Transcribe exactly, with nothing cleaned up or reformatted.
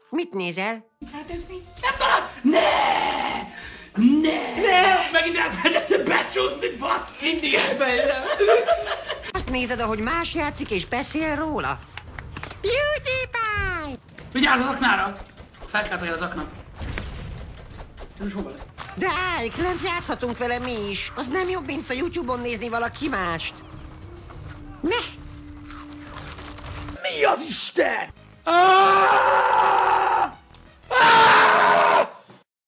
Mit nézel? Hát ez mi? Nem tudod! Ne! Ne! Ne! Megint elfelejtettem becsúszni, baszki! Mindig elfelejtem! Azt nézed, ahogy más játszik és beszél róla? PewDiePie! Vigyázz az aknára! Fel kell tolni az aknak. Ez most hova lett? De Ike, lent játszhatunk vele mi is. Az nem jobb, mint a YouTube-on nézni valaki mást. Ne! Mi az Isten? Ah!